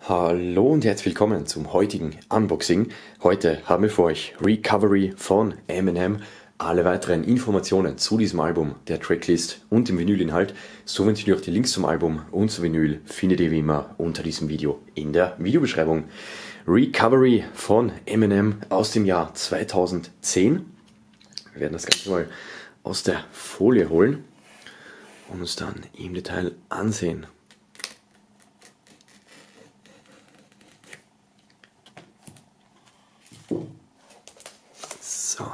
Hallo und herzlich willkommen zum heutigen Unboxing. Heute haben wir für euch Recovery von Eminem. Alle weiteren Informationen zu diesem Album, der Tracklist und dem Vinylinhalt, sowie natürlich auch die Links zum Album und zum Vinyl findet ihr wie immer unter diesem Video in der Videobeschreibung. Recovery von Eminem aus dem Jahr 2010. Wir werden das Ganze mal aus der Folie holen und uns dann im Detail ansehen. So.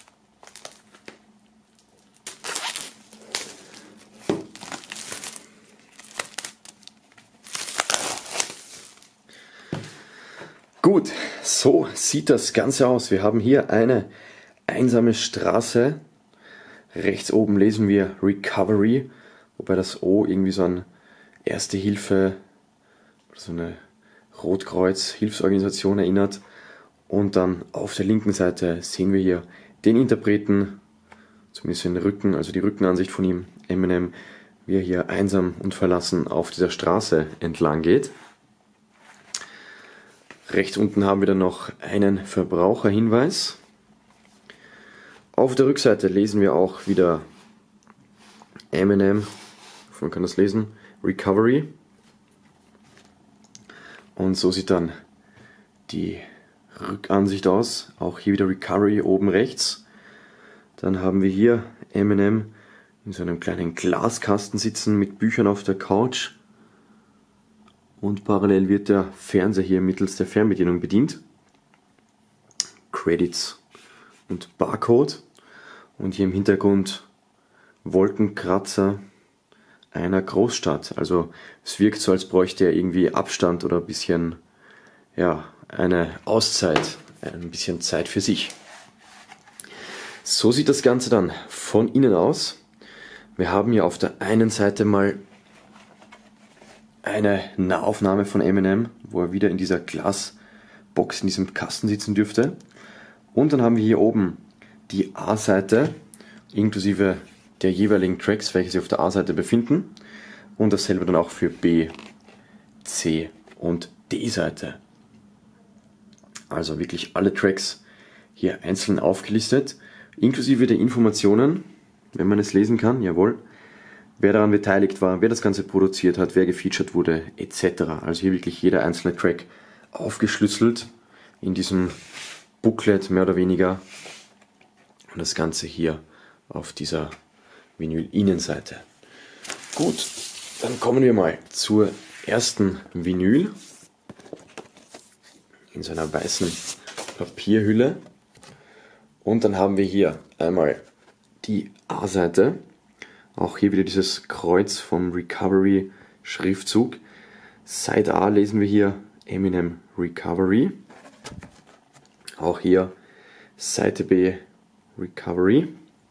Gut, so sieht das Ganze aus. Wir haben hier eine einsame Straße. Rechts oben lesen wir Recovery, wobei das O irgendwie so an Erste Hilfe, so eine Rotkreuz-Hilfsorganisation erinnert. Und dann auf der linken Seite sehen wir hier den Interpreten, zumindest den Rücken, also die Rückenansicht von ihm, Eminem, wie er hier einsam und verlassen auf dieser Straße entlang geht. Rechts unten haben wir dann noch einen Verbraucherhinweis. Auf der Rückseite lesen wir auch wieder Eminem, man kann das lesen, Recovery. Und so sieht dann die Rückansicht aus, auch hier wieder Recovery oben rechts. Dann haben wir hier Eminem in so einem kleinen Glaskasten sitzen mit Büchern auf der Couch und parallel wird der Fernseher hier mittels der Fernbedienung bedient. Credits und Barcode und hier im Hintergrund Wolkenkratzer einer Großstadt. Also es wirkt so, als bräuchte er irgendwie Abstand oder ein bisschen, ja, eine Auszeit, ein bisschen Zeit für sich. So sieht das Ganze dann von innen aus. Wir haben hier auf der einen Seite mal eine Nahaufnahme von Eminem, wo er wieder in dieser Glasbox, in diesem Kasten sitzen dürfte. Und dann haben wir hier oben die A-Seite, inklusive der jeweiligen Tracks, welche sich auf der A-Seite befinden. Und dasselbe dann auch für B, C und D-Seite. Also wirklich alle Tracks hier einzeln aufgelistet, inklusive der Informationen, wenn man es lesen kann, jawohl, wer daran beteiligt war, wer das Ganze produziert hat, wer gefeatured wurde, etc. Also hier wirklich jeder einzelne Track aufgeschlüsselt in diesem Booklet mehr oder weniger und das Ganze hier auf dieser Vinyl-Innenseite. Gut, dann kommen wir mal zur ersten Vinyl. In so einer weißen Papierhülle. Und dann haben wir hier einmal die A-Seite. Auch hier wieder dieses Kreuz vom Recovery Schriftzug. Seite A lesen wir hier Eminem Recovery. Auch hier Seite B Recovery.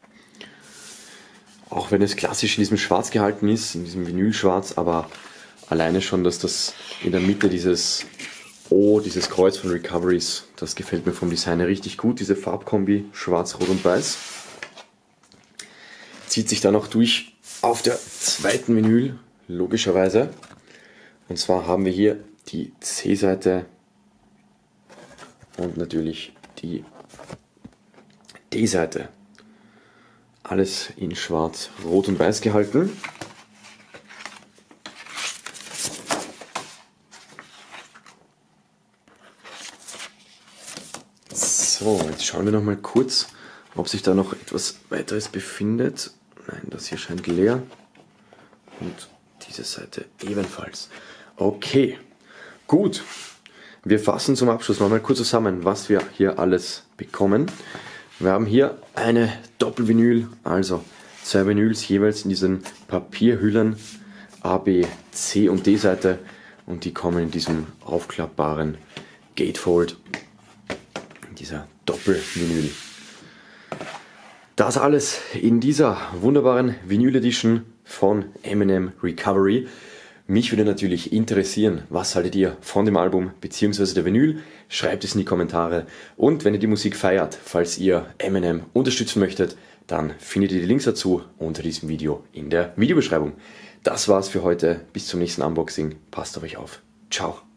Auch wenn es klassisch in diesem Schwarz gehalten ist, in diesem Vinylschwarz, aber alleine schon, dass das in der Mitte dieses Kreuz von Recoveries, das gefällt mir vom Design her richtig gut, diese Farbkombi Schwarz, Rot und Weiß. Zieht sich dann auch durch auf der zweiten Vinyl, logischerweise. Und zwar haben wir hier die C-Seite und natürlich die D-Seite. Alles in Schwarz, Rot und Weiß gehalten. So, jetzt schauen wir noch mal kurz, ob sich da noch etwas weiteres befindet. Nein, das hier scheint leer. Und diese Seite ebenfalls. Okay, gut. Wir fassen zum Abschluss noch mal kurz zusammen, was wir hier alles bekommen. Wir haben hier eine Doppelvinyl, also zwei Vinyls jeweils in diesen Papierhüllen A, B, C und D Seite und die kommen in diesem aufklappbaren Gatefold, dieser Doppelvinyl. Das alles in dieser wunderbaren Vinyl Edition von Eminem Recovery. Mich würde natürlich interessieren, was haltet ihr von dem Album bzw. der Vinyl? Schreibt es in die Kommentare. Und wenn ihr die Musik feiert, falls ihr Eminem unterstützen möchtet, dann findet ihr die Links dazu unter diesem Video in der Videobeschreibung. Das war's für heute. Bis zum nächsten Unboxing. Passt auf euch auf. Ciao.